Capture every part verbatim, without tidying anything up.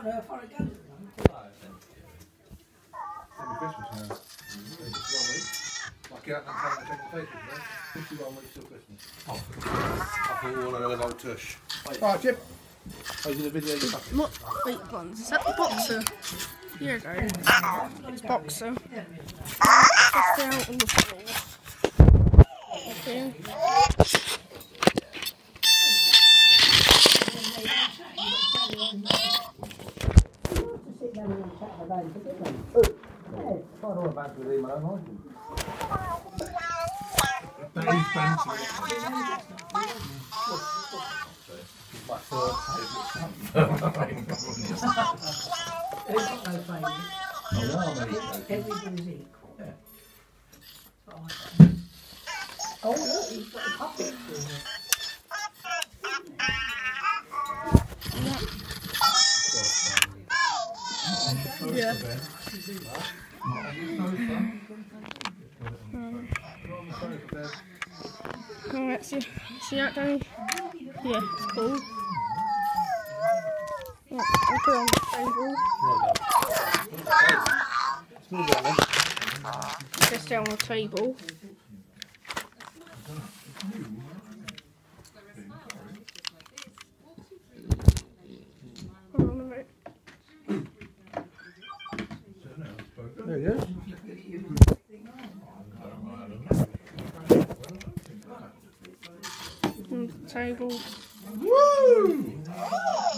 on earth are I going? Happy Christmas now. fifty-one weeks. Like out and take the presentation, man. fifty-one weeks till Christmas. Oh, I thought we were on another old tush. Right, Jim. I was in a video. What? Wait, buttons. Is that the boxer? Here we go. It's boxer. Just down on the floor. Okay. My third favourite. Everybody's equal. Yeah. Oh, look, he's got a puppet for him. Yeah. Alright, see, see that, Danny? Yeah, it's cool. Yeah, I'll put it on the table. Just down on the table. Hold on a minute. There you go. On the table. Woo!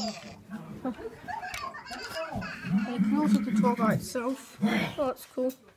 You can also control by itself. Oh, that's cool.